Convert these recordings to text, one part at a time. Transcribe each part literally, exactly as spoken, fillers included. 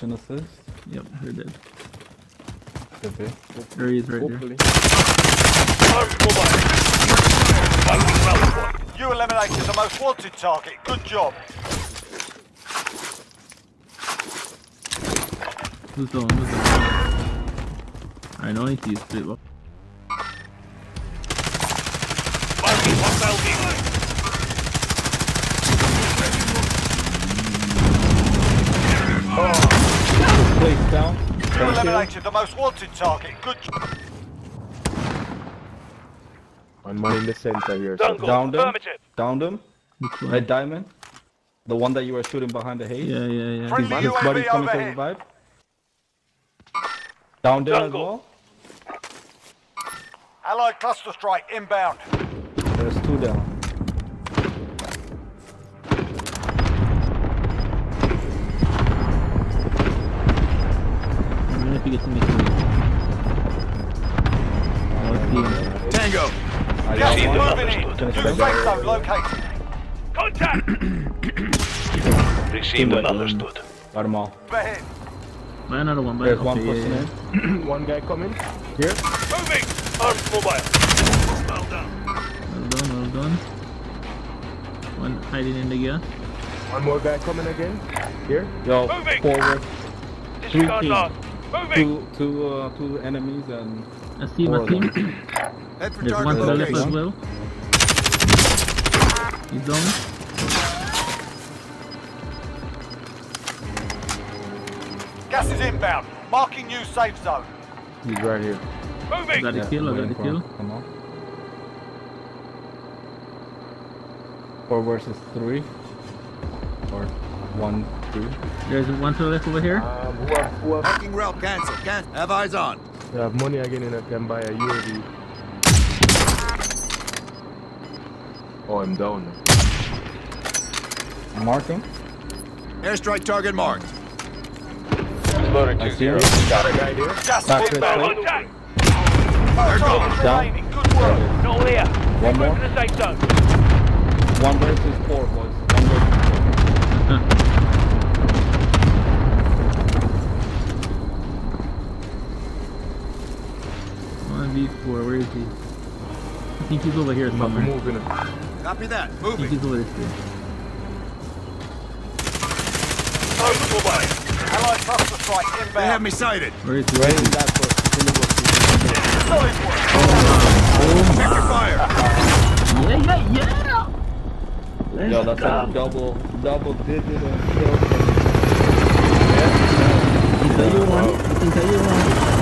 Mission assist. Yep, you're dead. Could be. There he is right Hopefully. there. You eliminated the most wanted target. Good job. Who's the one? Who's the one? I know I need to use split up. Oh. Place down. You eliminated the most wanted target. Good job. One more in the center here. Downed him. Downed him. Which one? Red diamond. The one that you were shooting behind the haze. Yeah, yeah, yeah. His, Friendly his U A body's V coming to overhead. revive. Downed him as well. Allied cluster strike inbound. There's two down. I'm gonna have to get some mixing. Oh, it's the Tango. Gas is one. moving in. New safe zone located. Contact. Received and understood. Got them all. Ahead. Buy another one, buy There's okay, one yeah, pushing yeah. in. One guy coming. Here. Moving. Armed mobile. Well done. Well done, well done. One hiding in the gear. One more guy coming again. Here. Yo, Moving. forward. Disregard teams. lost. Moving. Two, two, uh, two enemies and I see him, four I of see him. them. Head for There's one to the left as well. He's down. Gas is inbound. Marking new safe zone. He's right here. I Moving. got the Yeah, kill, I got waiting the for kill. him. Come on. Four versus three. Or one, two. There's one to the left over here. Um, who have, who have, Parking route cancel. Can't have eyes on. who have money again and I can buy a U A V. Oh, I'm down. Mark him. Airstrike target marked. I see him. Got a guy there. Gas Back is to inbound. the Contact. Four targets Down. remaining. Good work. No here. One more. To the safe zone. One versus four, boys. One versus four. One v four, where is he? I think he's over here I'm somewhere. moving. Copy that. I think Moving. he's over this way. Armed mobile. Allied cluster strike They inbound. have me sighted. Where is he? Right in that push. Solid work. Check your fire. Yeah, yeah, yeah! Let's Yo, that's go. a double, double digit and kill. I can tell you one. I can tell you one.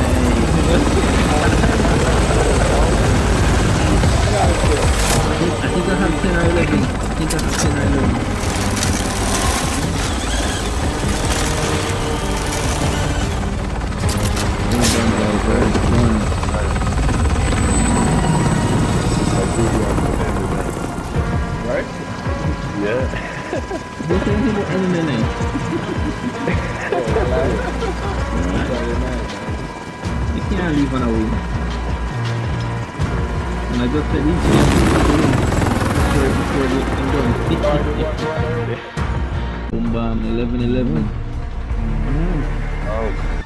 I think I have ten or eleven. I think I have ten or eleven. Right? Yeah. This ain't people eliminate. You can't leave on a win. And I just said each before before the end. Boom bam, eleven eleven. Oh.